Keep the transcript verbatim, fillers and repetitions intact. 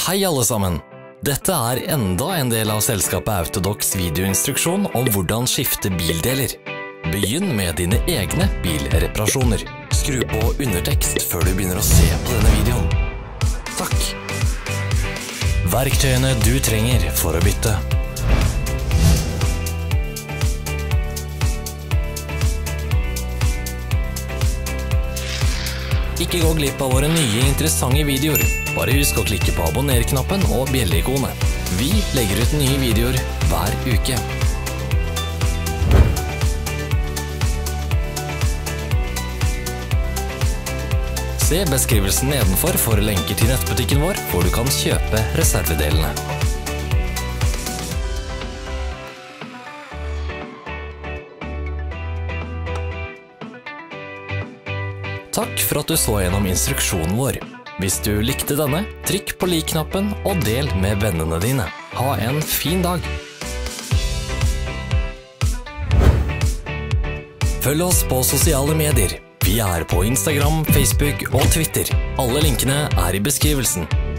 Hei alle sammen! Dette er enda en del av selskapet Autodox videoinstruksjon om hvordan skifte bildeler. Begynn med dine egne bilreparasjoner. Skru på undertekst før du begynner å se på denne videoen. Takk! Verktøyene du trenger for å bytte. Ikke gå glipp av våre nye interessante videoer. Bare husk å klikke på abonner-knappen og bjelle-ikonet. Vi legger ut nye videoer hver uke. Se beskrivelsen nedenfor for lenker til nettbutikken vår, hvor du kan kjøpe reservedelene. Takk for at du så gjennom instruksjonen vår. Hvis du likte denne, trykk på lik-knappen og del med vennene dine. Ha en fin dag! Følg oss på sosiale medier. Vi er på Instagram, Facebook og Twitter. Alle linkene er i beskrivelsen.